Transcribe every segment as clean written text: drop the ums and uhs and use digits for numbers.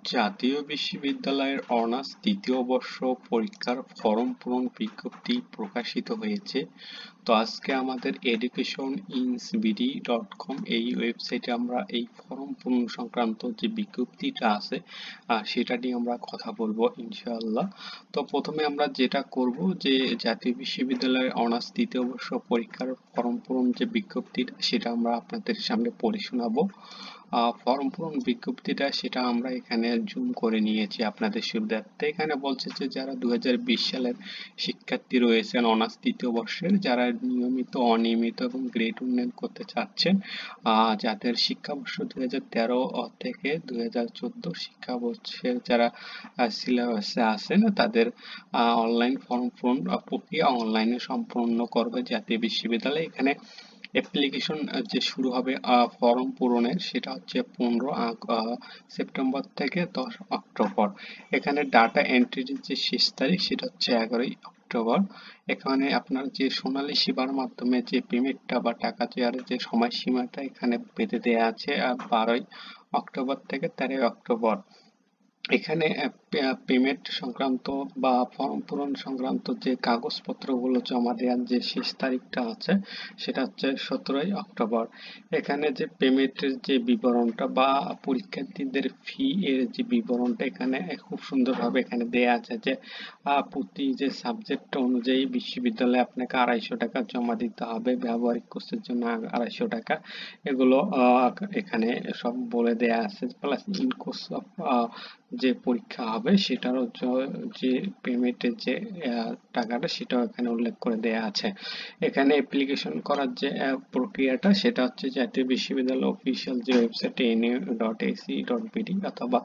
জাতীয় বিশ্ববিদ্যালয়ের অনার্স তৃতীয় বর্ষ পরীক্ষার ফরম পূরণ বিজ্ঞপ্তি প্রকাশিত হয়েছে। তো আজকে আমাদের education.insbd.com এই ওয়েবসাইটে আমরা এই ফরম পূরণ সংক্রান্ত যে বিজ্ঞপ্তিটা আছে সেটা নিয়ে আমরা কথা বলবো ইনশাআল্লাহ। তো প্রথমে আমরা যেটা করব যে জাতীয় বিশ্ববিদ্যালয়ের অনার্স তৃতীয় বর্ষ পরীক্ষার ফরম পূরণ যে বিজ্ঞপ্তিটা সেটা আমরা আপনাদের সামনে পড়ে শোনাবো। ফর্ম পূরণ বিজ্ঞপ্তিটা সেটা আমরা এখানে জুম করে নিয়েছি আপনাদের সুবিধার্থে। এখানে বলছে যে যারা 2020 সালের শিক্ষার্থী রয়েছেন অনার্স তৃতীয় বর্ষের, যারা নিয়মিত অনিয়মিত এবং গ্রেড উন্নয়ন করতে চাচ্ছেন, যাদের শিক্ষাবর্ষ 2013 থেকে 2014 শিক্ষাবর্ষের যারা সিলেবাসে আছেন তাদের অনলাইন ফর্ম পূরণ প্রক্রিয়া অনলাইনে সম্পন্ন করবে জাতীয় বিশ্ববিদ্যালয়। এখানে অ্যাপ্লিকেশন যে শুরু হবে ফর্ম পূরণের সেটা হচ্ছে 15 সেপ্টেম্বর থেকে 10 অক্টোবর। এখানে ডাটা এন্ট্রির যে শেষ তারিখ সেটা হচ্ছে 11 অক্টোবর। এখানে আপনার যে সোনালী সেবার মাধ্যমে যে পেমেন্টটা বা টাকা দেওয়ার যে সময়সীমাটা এখানে বেঁধে দেওয়া আছে 12 অক্টোবর থেকে 13 অক্টোবর। এখানে পেমেন্ট সংক্রান্ত বা ফর্ম পূরণ সংক্রান্ত যে কাগজপত্রগুলো জমা দেওয়ার যে শেষ তারিখটা আছে সেটা হচ্ছে 17 অক্টোবর। এখানে যে পেমেন্টের যে বিবরণটা বা পরীক্ষার্থীদের ফি এর যে বিবরণটা এখানে খুব সুন্দরভাবে এখানে দেয়া আছে যে প্রতি যে সাবজেক্ট অনুযায়ী বিশ্ববিদ্যালয়ে আপনাকে 250 টাকা জমা দিতে হবে, ব্যবহারিক কোর্সের জন্য 250 টাকা। এগুলো এখানে সব বলে দেয়া আছে। প্লাস ইন কোর্স অফ যে পরীক্ষা হবে সেটারও যে পেমেন্টের যে টাকাটা সেটাও এখানে উল্লেখ করে দেয়া আছে। এখানে অ্যাপ্লিকেশন করার যে প্রক্রিয়াটা সেটা হচ্ছে জাতীয় বিশ্ববিদ্যালয় অফিসিয়াল যে ওয়েবসাইট nu.ac.bd অথবা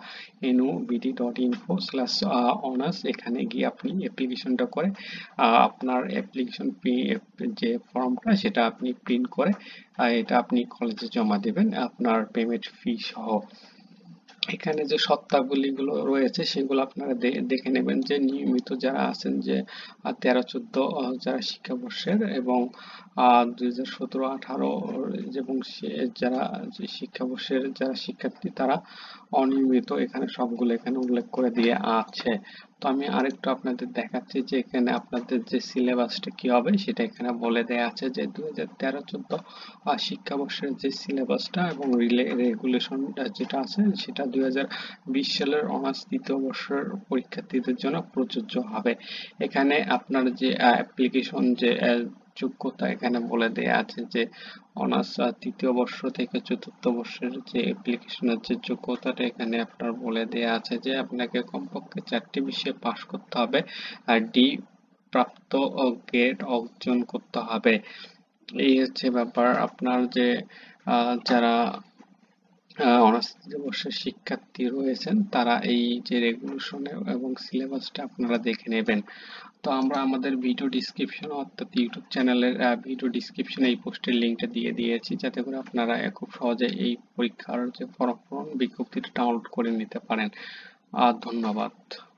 nubd.info/honors এখানে গিয়ে আপনি অ্যাপ্লিকেশনটা করে আপনার অ্যাপ্লিকেশন যে ফর্মটা সেটা আপনি প্রিন্ট করে এটা আপনি কলেজে জমা দেবেন আপনার পেমেন্ট ফি সহ। এখানে যে শর্তাবলীগুলো রয়েছে সেগুলো আপনারা দেখে নেবেন যে নিয়মিত যারা আছেন যে 13-14 যারা শিক্ষাবর্ষের এবং 2017-18 এবং যারা শিক্ষাবর্ষের যারা শিক্ষার্থী তারা অনিয়মিত এখানে সবগুলো এখানে উল্লেখ করে দিয়ে আছে। তো আমি আরেকটু আপনাদের দেখাচ্ছি যে এখানে আপনাদের যে সিলেবাসটা কি হবে সেটা এখানে বলে দেয়া আছে যে 2013-14 শিক্ষাবর্ষের যে সিলেবাসটা এবং রেগুলেশন যেটা আছে সেটা 2020 সালের অনার্স তৃতীয় বর্ষের পরীক্ষার্থীদের জন্য প্রযোজ্য হবে। এখানে আপনার যে অ্যাপ্লিকেশন যে যোগ্যতা এখানে বলে দেয়া আছে যে অনার্স তৃতীয় বর্ষ থেকে চতুর্থ বর্ষের যে অ্যাপ্লিকেশনের যে যোগ্যতাটা এখানে আপনার বলে দেয়া আছে যে আপনাকে কমপক্ষে 4টি বিষয়ে পাশ করতে হবে আর ডি প্রাপ্ত গ্রেড অর্জন করতে হবে। এই হচ্ছে ব্যাপার। আপনার যে যারা অনার্স তৃতীয় বর্ষের শিক্ষার্থী রয়েছেন তারা এই যে রেগুলেশন এবং সিলেবাসটা আপনারা দেখে নেবেন। তো আমরা আমাদের ভিডিও ডিসক্রিপশন অর্থাৎ ইউটিউব চ্যানেলের ভিডিও ডিসক্রিপশনে এই পোস্টের লিঙ্কটা দিয়ে দিয়েছি যাতে করে আপনারা খুব সহজে এই পরীক্ষার যে ফর্ম পূরণ বিজ্ঞপ্তিটা ডাউনলোড করে নিতে পারেন। ধন্যবাদ।